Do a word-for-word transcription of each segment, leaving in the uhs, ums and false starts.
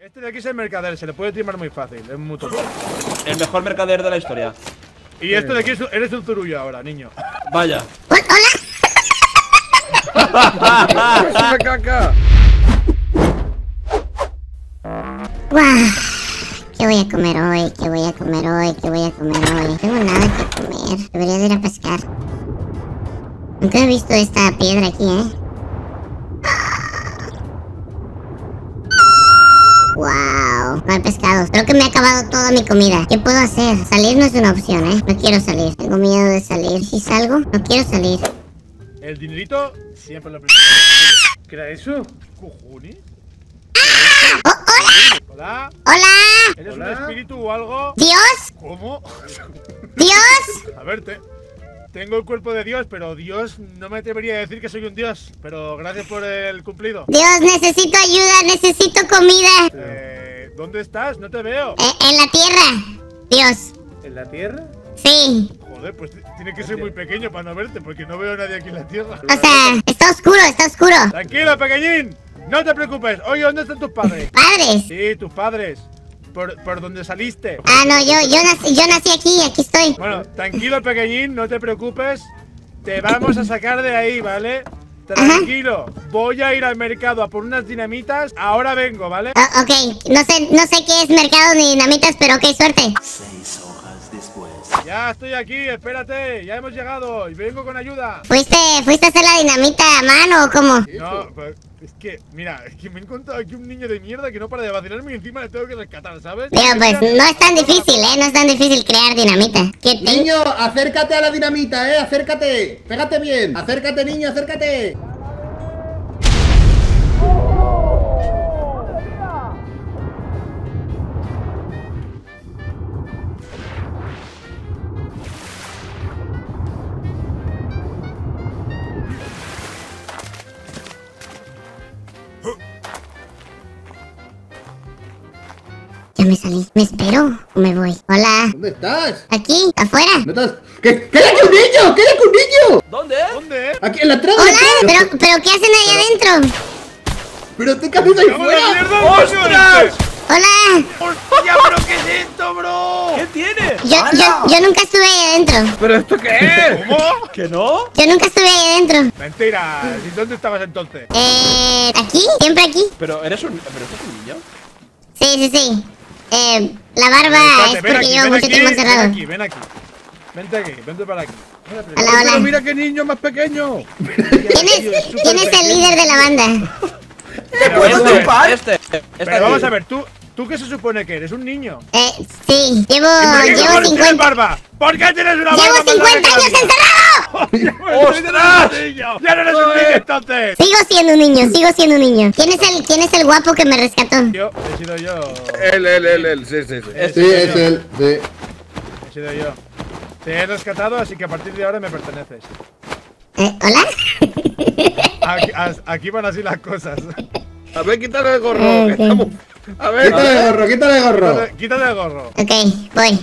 Este de aquí es el mercader, se le puede timar muy fácil, es muy tonto. El mejor mercader de la historia. Y este de aquí es, eres un zurullo ahora, niño. Vaya. ¡Hola! ¡Es una caca! ¡Guau! ¿Qué voy a comer hoy? ¿Qué voy a comer hoy? ¿Qué voy a comer hoy? No tengo nada que comer. Debería de ir a pescar. Nunca he visto esta piedra aquí, ¿eh? ¡Wow! Mal pescado. Creo que me ha acabado toda mi comida. ¿Qué puedo hacer? Salir no es una opción, ¿eh? No quiero salir. Tengo miedo de salir. Si salgo, no quiero salir. El dinerito siempre lo primero. ¿Qué era eso? ¿Cojones? ¡Oh, hola! ¿Hola? ¡Hola! ¿Eres ¿Hola? un espíritu o algo? ¿Dios? ¿Cómo? ¿Dios? A ver, te, tengo el cuerpo de Dios, pero Dios no me atrevería a decir que soy un Dios. Pero gracias por el cumplido. Dios, necesito ayuda, necesito comida. Eh, ¿Dónde estás? No te veo. Eh, en la tierra. Dios. ¿En la tierra? Sí. Joder, pues tiene que ser muy pequeño para no verte, porque no veo a nadie aquí en la tierra. O sea, está oscuro, está oscuro. Tranquilo, pequeñín. No te preocupes. Oye, ¿dónde están tus padres? ¿Padres? Sí, tus padres. Por, por donde saliste. Ah, no, yo, yo, nací, yo nací aquí, aquí estoy. Bueno, tranquilo, pequeñín, no te preocupes. Te vamos a sacar de ahí, ¿vale? Tranquilo. Voy a ir al mercado a por unas dinamitas. Ahora vengo, ¿vale? Oh, ok, no sé, no sé qué es mercado ni dinamitas, pero ok, suerte. Seis hojas después. Ya estoy aquí, espérate. Ya hemos llegado y vengo con ayuda. ¿Fuiste, fuiste a hacer la dinamita a mano o cómo? No, pues es que, mira, es que me he encontrado aquí un niño de mierda que no para de vacilarme y encima le tengo que rescatar, ¿sabes? Digo, pues no es tan difícil, ¿eh? No es tan difícil crear dinamita. ¿Qué te... Niño, acércate a la dinamita, eh, acércate. Pégate bien. Acércate, niño, acércate. Ya me salí. ¿Me espero o me voy? Hola. ¿Dónde estás? ¿Aquí? ¿Afuera? ¿No estás? ¿Qué? ¡Queda aquí un niño! ¡Queda aquí un niño! ¿Dónde? ¿Dónde? Aquí en la entrada. Hola, de la pero, casa. pero ¿qué hacen ahí adentro? Pero te cabeza ahí ¡Vamos a la fuera. mierda, ¡Ostras! Hola. ¡Hostia, pero qué es esto, bro! ¿Qué tiene? Yo, yo, yo nunca estuve ahí adentro. ¿Pero esto qué es? ¿Cómo? ¿Que no? Yo nunca estuve ahí adentro. Mentira. ¿Y dónde estabas entonces? Eh, ¿aquí? ¿Siempre aquí? Pero eres un... ¿Pero esto es un niño? Sí, sí, sí. Eh, la barba Espérate, es ven porque aquí, llevo ven mucho aquí, tiempo ven encerrado. aquí, ven aquí. Vente aquí, vente para aquí. Hola, Pero hola. mira qué niño más pequeño. ¿Quién es, ¿quién es el líder de la banda? Pero Este, vamos a ver, este, este Pero aquí. vamos a ver, ¿tú, ¿tú qué se supone que eres? ¿Un niño? Eh, sí, llevo, ¿Por qué llevo cojones tienes cincuenta. barba? ¿Por qué tienes una barba? ¡Llevo más larga cincuenta que la años mía? encerrado! ¡Ostras! Ya no eres un niño entonces. Sigo siendo un niño, sigo siendo un niño. ¿Quién es el, quién es el guapo que me rescató? Yo, he sido yo. Él, él, él, él. Sí, sí, sí. Este. Sí, es él. Sí. He sido yo. Te he rescatado, así que a partir de ahora me perteneces. Eh, ¿Hola? Aquí, as- aquí van así las cosas. A ver, quítale el gorro. Ah, que ok. estamos... A ver, Quítale el gorro, quítale el gorro. Quítate, quítate el gorro. Ok, voy.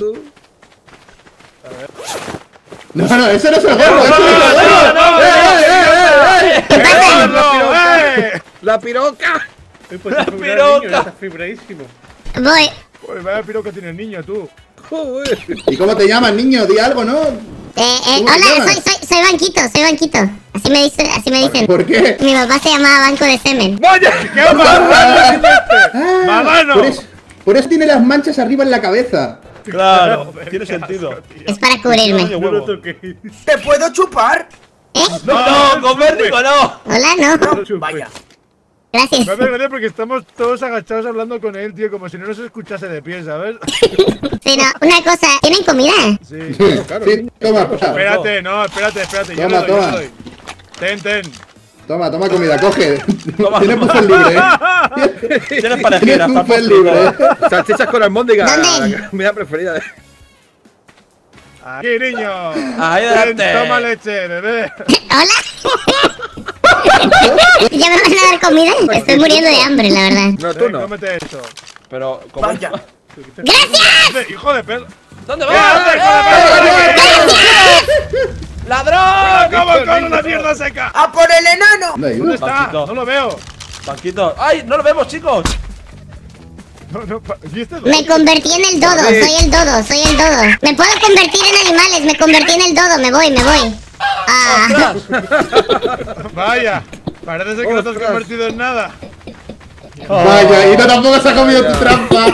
No, no, ese no es el gorro. ese no es el no, gorro. no, ¡Eh, eh, eh, eh, ¿Qué pasa? ¡Gorro, eh! la piroca. La piroca. fibradísimo. Voy. Uy, vaya piro que tiene el niño, tú. Joder. eh! ¿Y cómo te llamas, niño? Di algo, ¿no? Eh, eh, ¿Cómo te hola, llamas? soy, soy, soy Banquito, soy Banquito. Así me dicen, así me dicen. ¿Por qué? Mi papá se llamaba Banco de Semen. ¡Vaya! ¡Qué marrano es este! Ah, ¡Marrano! Por eso, por eso tiene las manchas arriba en la cabeza. Claro, Joder, tiene qué sentido. asco, tío. Es para cubrirme. Coño, huevo. ¿Te puedo chupar? ¿Eh? No, no, comer digo no. Hola, no. Vaya. Gracias. Me hace gracia porque estamos todos agachados hablando con él, tío, como si no nos escuchase de pie, ¿sabes? Sí, no, una cosa, ¿tienen comida? Sí. Sí, toma, toma, Espérate, no, espérate, espérate. Yo Toma, le doy, yo toma. le doy. Ten, ten. toma, toma comida, coge. Toma. Tienes buffet libre, eh. Tienes parejera, Tienes para buffet libre. eh. Salchichas con almóndiga. ¿Dónde? La comida preferida. Aquí, niño. Ahí Ten, adelante. toma leche, bebé. ¿Hola? ¿Ya me van a dar comida? Estoy muriendo de hambre, la verdad. No, tú Ven, no. cómete eso. Pero, ¿cómo? Vaya. ¡Gracias! Hijo de perro. ¿Dónde ¿Qué vas? haces, hijo de perro? ¡Ladrón! ¡Como con una mierda seca! ¡A por el enano! ¿Dónde hay ¿Dónde uno? está? Banquito. No lo veo. Banquito. ¡Ay! ¡No lo vemos, chicos! No, no, pa- ¿y este Me dónde? convertí en el dodo, David. soy el dodo, soy el dodo. Me puedo convertir en animales, me convertí en el dodo, me voy, me voy. Ah, Vaya, parece ser que no te has Ostras. convertido en nada. Vaya, y no tampoco se ha comido tu trampa.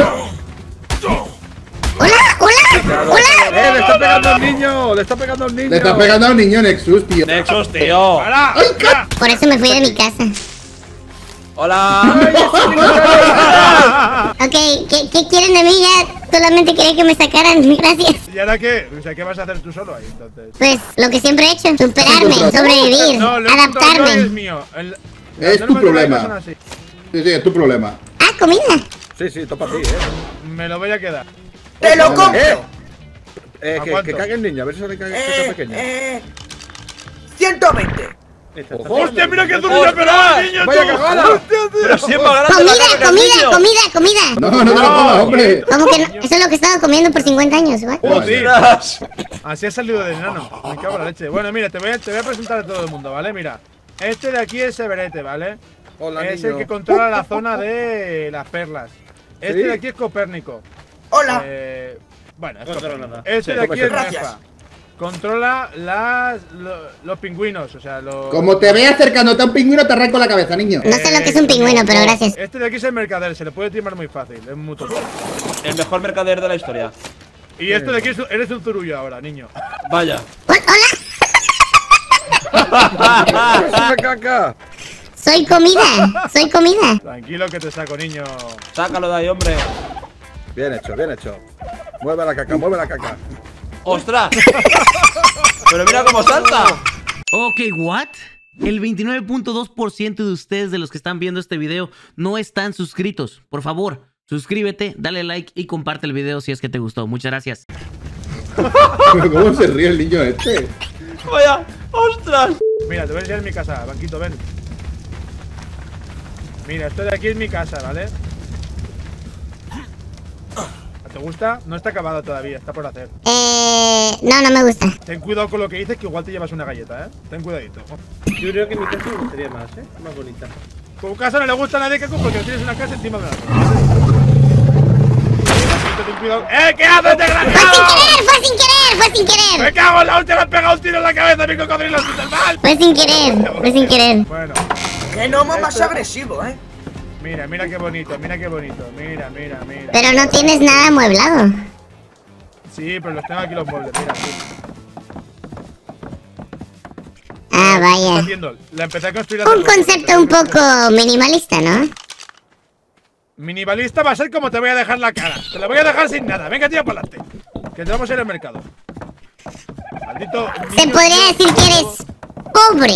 hola, hola, hola. ¡Eh! ¡Le está pegando al niño! ¡Le está pegando al niño! Le está pegando a un niño Nexus, tío. Nexus, tío. ¡Para! ¡Ay, ¡Ya! Por eso me fui de mi casa. Hola. Ok, ¿qué, qué quieren de mí? Ya solamente quería que me sacaran, gracias. ¿Y ahora qué? O sea, ¿qué vas a hacer tú solo ahí entonces? Pues lo que siempre he hecho, superarme, sobrevivir, No, lo he encontrado yo y es adaptarme. mío. El- Es las tu normas de la problema. vida son así. Sí, sí, es tu problema. Ah, comida. Sí, sí, topa a ti, eh. Me lo voy a quedar. ¡Te lo Eh, compro! Eh, ¿A que, cuánto? que cague el niño, a ver si sale cague que Eh, sea pequeño. eh, ciento veinte. ¡Hostia, mira qué duro ¡Ostras! le pegaba al niño! ¡Vaya tú! cagada! ¡Hostia, tío! Pero si es más grande la Comida, caca que el comida, niño. comida, comida. No, no te lo comas, hombre. Como que no, eso es lo que he estado comiendo por cincuenta años, ¿what? Joder. Ostras. Así ha salido de enano. Me cago en la leche. Bueno, mira, te voy, a, te voy a presentar a todo el mundo, ¿vale? Mira. Este de aquí es Severete, ¿vale? Hola, es niño. el que controla la zona de las perlas. Este ¿Sí? de aquí es Copérnico. Hola. Eh, bueno, es No controla Copérnico. nada. Este Sí, de ¿cómo aquí es es eso? Nefa. Controla las, lo- los pingüinos, o sea, los... Como te veas acercándote a un pingüino, te arranco la cabeza, niño. No sé lo que es un pingüino, pero gracias. Este de aquí es el mercader, se le puede timar muy fácil, es muy tonto. El mejor mercader de la historia. Y este de aquí es, eres un zurullo ahora, niño. Vaya. Hol- Hola, ¡Sube caca! soy comida, soy comida. Tranquilo que te saco, niño. Sácalo de ahí, hombre. Bien hecho, bien hecho. Mueve la caca, mueve la caca. ¡Ostras! Pero mira cómo salta. Ok, ¿what? El veintinueve punto dos por ciento de ustedes, de los que están viendo este video, no están suscritos. Por favor, suscríbete, dale like y comparte el video si es que te gustó. Muchas gracias. ¿Cómo se ríe el niño este? Vaya. ¡Ostras! Mira, te voy a enseñar mi casa, Banquito, ven. Mira, esto de aquí es mi casa, ¿vale? ¿Te gusta? No está acabado todavía, está por hacer. Eh, no, no me gusta. Ten cuidado con lo que dices, que igual te llevas una galleta, ¿eh? Ten cuidadito. Yo creo que mi casa me gustaría más, ¿eh? Más bonita. Tu casa no le gusta a nadie, que porque tienes una casa encima de la otra. Ten cuidado. ¡Eh! ¿Qué haces, ¡Fue sin desgraciado? querer, fue sin querer, fue sin querer! ¡Me cago en la hostia! ¡Me has pegado un tiro en la cabeza, mi cocodrilo! ¡Es mal! Fue sin querer, fue sin querer. Bueno, ¡Qué gnomo más agresivo, eh! mira, mira qué bonito, mira qué bonito. Mira, mira, mira. Pero no tienes nada amueblado. Sí, pero los tengo aquí los muebles, mira. Sí. Ah, Está vaya. haciendo. La empecé a construir hace Un poco, concepto pero- un poco minimalista, ¿no? Minimalista va a ser como te voy a dejar la cara. Te la voy a dejar sin nada. Venga, tira para adelante. Que te vamos a ir al mercado. Maldito. Se niño podría tío. decir que eres pobre.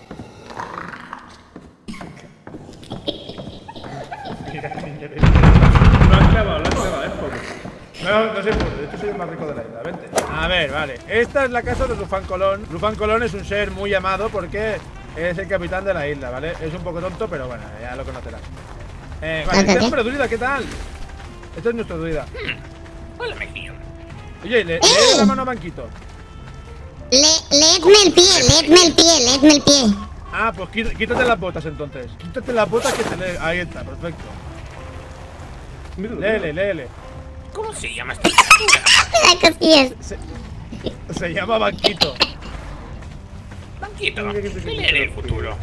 Mira, niño, tío. Lo has clavado, lo has clavado, es poco. No, no soy pobre, de hecho soy el más rico de la isla, vente. A ver, vale. Esta es la casa de Rufán Colón. Rufán Colón es un ser muy amado porque es el capitán de la isla, ¿vale? Es un poco tonto, pero bueno, ya lo conocerás. Eh, vale, Ok, este ok. hombre, druida, ¿qué tal? Este es nuestro druida. Hola, mejillo. Oye, le, le la mano a Banquito. Le, leedme el pie, leedme el pie, leedme el pie. Ah, pues quí- quítate las botas entonces. Quítate las botas que te lee. Ahí está, perfecto. Léele, léele. ¿Cómo se llama esta? Me da cosquillas. Se, se llama Banquito. Banquito, leer el futuro.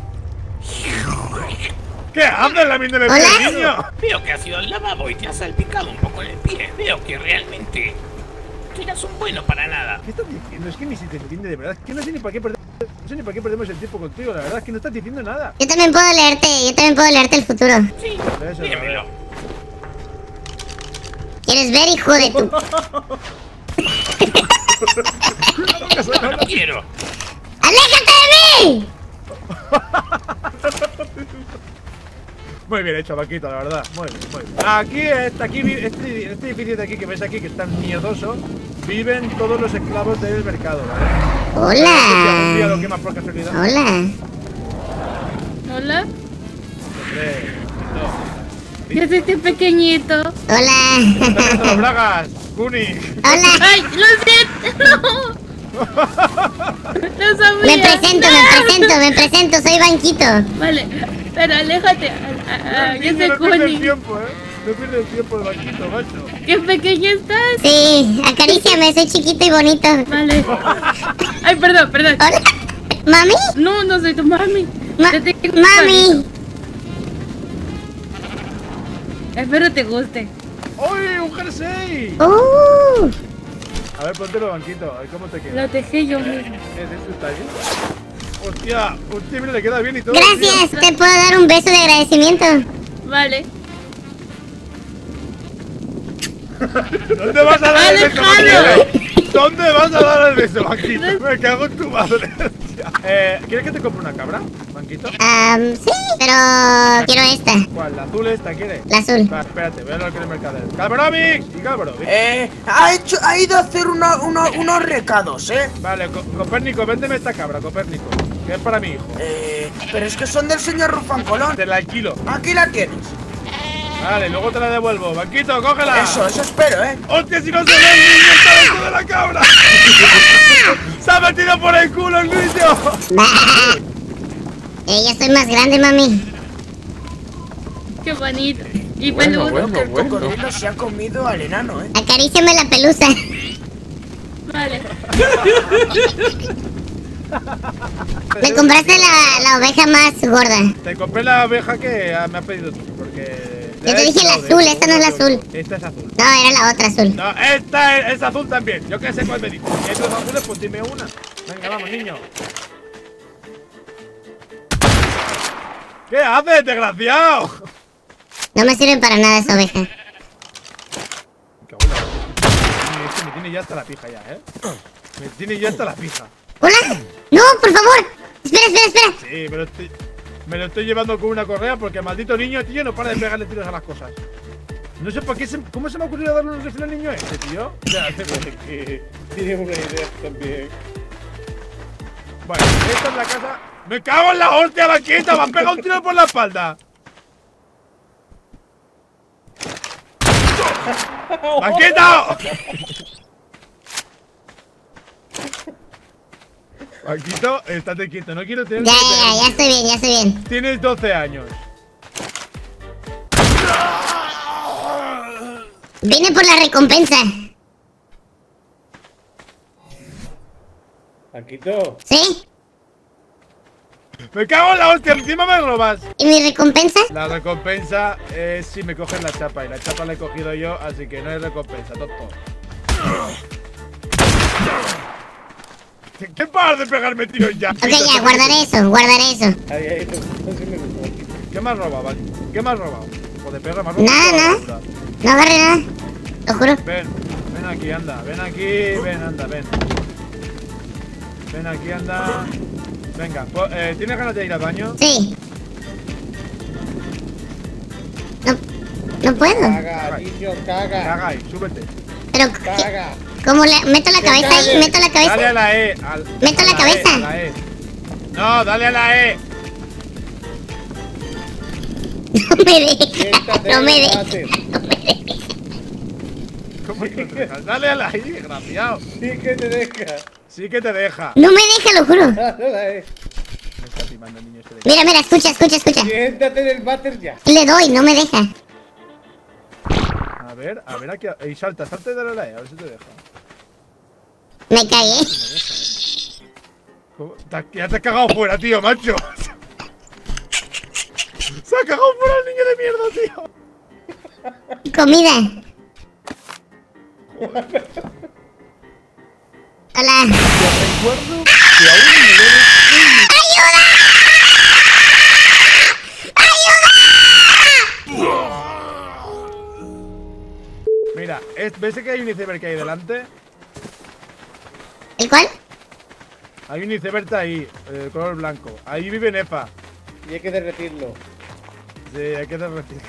¿Qué haces lamiéndole el Hola. pie, niño? Veo que has ido al lavabo y te has salpicado un poco en el pie. Veo que realmente tú eras un bueno para nada. ¿Qué estás diciendo? Es que ni si te entiende de verdad. Es que no sé ni para qué perdemos, no sé ni para qué perdemos el tiempo contigo. La verdad es que no estás diciendo nada. Yo también puedo leerte, yo también puedo leerte el futuro. Sí, Eso, dígamelo. ¿Quieres ver, hijo de tu...? No quiero. ¡Aléjate de mí! Muy bien hecho, Banquito, la verdad. Muy bien, muy bien. Aquí, este, aquí, vi- este, este edificio de aquí que ves aquí, que es tan mierdoso, viven todos los esclavos del mercado, ¿vale? Un día lo Hola. quemas por casualidad. Hola. Hola, Hombre, yo soy este pequeñito. Hola. no. los bragas, Kuni. Hola. ¡Ay, lo siento! ¡No! ¡No sabía! Me presento, me presento, me presento, soy Banquito. Vale, Pero aléjate. Ah, ah, El ya niño sé no pierde el Connie. tiempo, eh. No pierde el tiempo el banquito, macho. Qué pequeño estás. Sí, acaríciame, soy chiquito y bonito. Vale. Ay, perdón, perdón. Hola. ¿Mami? No, no soy tu mami. Ma- Te tengo un ¡Mami! palito. Espero te guste. ¡Uy, un jersey! ¡Uh! A ver, ponte los banquitos, a ver cómo te queda. Lo tejé yo mismo. ¿Qué es eso? ¿Está bien? Hostia, hostia, mira, le queda bien y todo. Gracias, te puedo dar un beso de agradecimiento. Vale. tío. ¿Dónde vas a dar el beso, Alejandro. banquito? ¿Dónde vas a dar el beso, banquito? Me cago en tu madre. Hostia. Eh, ¿quieres que te compre una cabra, banquito? Um, sí, pero quiero esta, ¿Cuál? ¿La azul esta quieres? la azul. Va, espérate, voy a hablar con el mercader. ¡Cabromix! Y Cabromix. Eh, ha hecho, ha ido a hacer uno, uno- unos recados, ¿eh? Vale, Co- Copérnico, véndeme esta cabra, Copérnico. Que es para mi hijo. Eh, pero es que son del señor Rufán Colón. Te la alquilo. Aquí la tienes. Vale, luego te la devuelvo. Banquito, cógela. Eso, eso espero, ¿eh? ¡Hostia, si no se ve el niño! ¡Está dentro de la cabra! ¡Se ha metido por el culo el niño! Bah. Eh, ya soy más grande, mami. Qué bonito. Y Bueno, peludo. bueno. Que el cocodrilo se ha comido al enano, ¿eh? Acaríciame la pelusa. Vale. Me compraste la, la oveja más gorda. Te compré la oveja que ah, me has pedido tú, porque... Yo te dije la azul, esta no es la azul. Esta es azul. No, era la otra azul. No, esta es, es azul también. Yo qué sé cuál me dices. Si hay dos azules, pues dime una. Venga, vamos, niño. ¿Qué haces, desgraciado? No me sirven para nada esa oveja. Me cago en la leche. Este me tiene ya hasta la pija ya, ¿eh? Me tiene ya hasta la pija. ¿Hola? No, por favor. Espera, espera, espera. Sí, pero estoy, me lo estoy llevando con una correa porque el maldito niño, tío, no para de pegarle tiros a las cosas. No sé por qué se, cómo se me ha ocurrido darle un rifle al niño este, tío. Ya, que tiene una idea también. Bueno, esta es la casa. ¡Me cago en la hostia, banquita! ¡Me han pegado un tiro por la espalda! ¡Banquita! Banquito, estate quieto, no quiero tener. Ya, ya, ya estoy bien, ya estoy bien. Tienes doce años. Vine por la recompensa. Paquito. ¿Sí? ¡Me cago en la hostia! ¡Encima me robas! ¿Y mi recompensa? La recompensa es si me cogen la chapa. Y la chapa la he cogido yo, así que no hay recompensa, tonto. ¿Qué, qué paras de pegarme tiros ya? Ok, ya, guardaré eso, guardaré eso. Ahí, ahí, no, no se me gustó. ¿Qué me has robado, Val? ¿Qué me has robado? Joder, perra, me has robado. Nada, toda la nada. basura. No agarré nada. Lo juro. Ven, ven aquí, anda. Ven aquí, ven, anda, ven. Ven aquí, anda. Venga, po- eh, ¿tienes ganas de ir al baño? Sí. No, no puedo. Caga, niño, caga. Caga ahí, súbete. Pero, ¿qué? Caga. ¿Cómo le meto la cabeza ahí? ¿Meto la Dale a cabeza? la E. Al, Meto a la E, cabeza. a la E. No, dale a la E. No me deja. Siéntate No me en el deja. váter. No me deja. ¿Cómo que no te dejas? Dale a la E, desgraciado. Sí que te deja. Sí que te deja. No me deja, lo juro. Dale, Me está timando el niño este de Mira, mira, escucha, escucha, escucha. siéntate en el váter ya. Le doy, no me deja. A ver, a ver aquí. Ey, salta, salta y dale a la E, a ver si te deja. Me cagué. ¿Cómo? Te has- Ya te has cagado fuera, tío, macho. Se ha cagado fuera el niño de mierda, tío. Comida. Hola. Recuerdo que aún me debes ¡Ayuda! Mira, es- ¿ves que hay un iceberg ahí delante? ¿El cuál? Hay un iceberg ahí, de color blanco. Ahí vive Nefa. y hay que derretirlo. Sí, hay que derretir.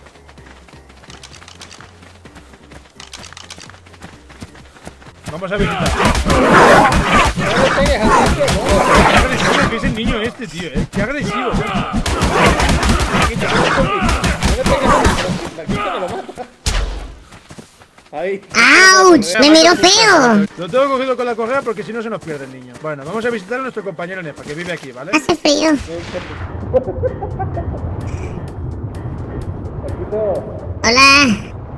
Vamos a visitar. No le pegues al niño, no. Qué agresivo que es el niño este, tío, eh. Qué agresivo. Paquito, no le pegues. No le pegues al niño. Paquito me lo mata. Ahí. ¡Auch! ¡Me miró feo! Lo tengo cogido con la correa porque si no se nos pierde el niño. Bueno, vamos a visitar a nuestro compañero Nefa, que vive aquí, ¿vale? Hace frío. No, Hola.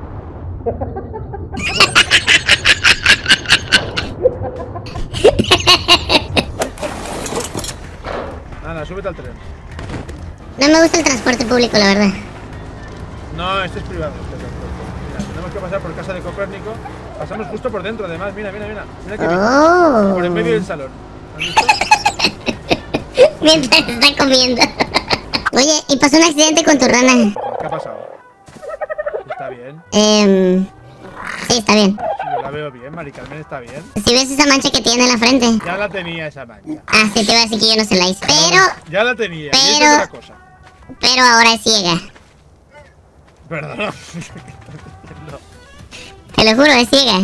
Nada, súbete al tren. No me gusta el transporte público, la verdad. No, este es privado. Este transporte. Mira, tenemos que pasar por casa de Copérnico. Pasamos justo por dentro, además. Mira, mira, mira. Mira que Oh. por en medio del salón. ¿Has visto? Mientras está comiendo. Oye, y pasó un accidente con tu rana. ¿Qué ha pasado? ¿Está bien? Eh, sí, está bien. Sí, yo la veo bien, Mari Carmen, está bien. Si ves esa mancha que tiene en la frente. Ya la tenía esa mancha. Ah, sí, te iba a decir que yo no se la hice. Pero, Ya la tenía. Pero- Y esa es otra cosa. pero ahora es ciega. Perdona. No. Te lo juro, es ciega.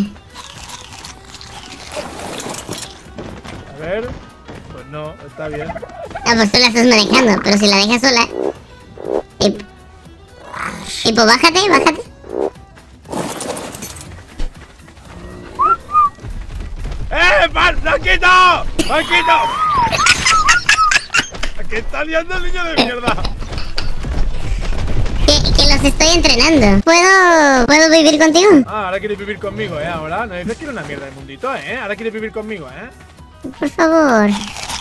A ver. Pues no, está bien. Ah, pues tú la estás manejando, pero si la dejas sola. Y, y pues bájate, bájate. ¡Eh! ¡Mar- ¡Blanquito! ¡Blanquito! ¿Qué está liando el niño de mierda? Que, que los estoy entrenando. ¿Puedo, ¿Puedo vivir contigo? Ah, ahora quieres vivir conmigo, ¿eh? Ahora. No dices que era una mierda de mundito, ¿eh? Ahora quieres vivir conmigo, ¿eh? Por favor.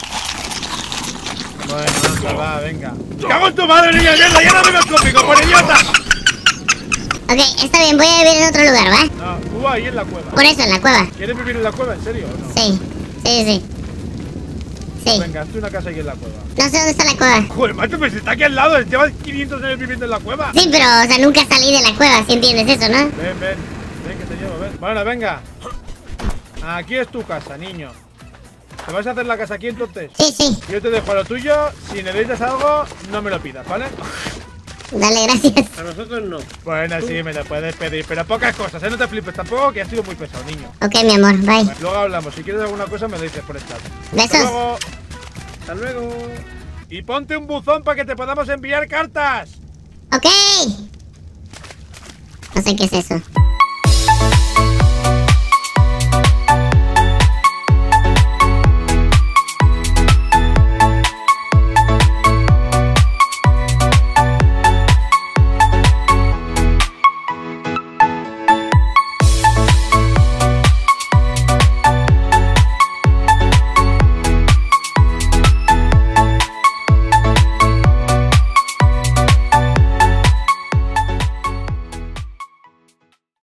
Bueno, anda, va, venga. ¡Cago en tu madre, niño de mierda! ¡Ya no vives conmigo, por idiota! Ok, está bien, voy a vivir en otro lugar, ¿va? No, tú ahí en la cueva. Por eso, en la cueva. ¿Quieres vivir en la cueva, en serio o no? Sí, sí, sí. Sí. Venga, hazte una casa aquí en la cueva. No sé dónde está la cueva. Joder, macho, pues está aquí al lado. Llevas quinientos años viviendo en la cueva. Sí, pero, o sea, nunca salí de la cueva, si entiendes eso, ¿no? Ven, ven. Ven que te llevo, ven. Bueno, venga. Aquí es tu casa, niño. ¿Te vas a hacer la casa aquí entonces? Sí, sí. Yo te dejo lo tuyo. Si necesitas algo, no me lo pidas, ¿vale? Dale, gracias. A nosotros no. Bueno, sí, me lo puedes pedir, pero pocas cosas, ¿eh? No te flipes tampoco, que has sido muy pesado, niño. Ok, mi amor, bye. Bueno, luego hablamos. Si quieres alguna cosa, me lo dices por el chat. Hasta Besos. luego. Hasta luego. Y ponte un buzón para que te podamos enviar cartas. Ok. No sé qué es eso.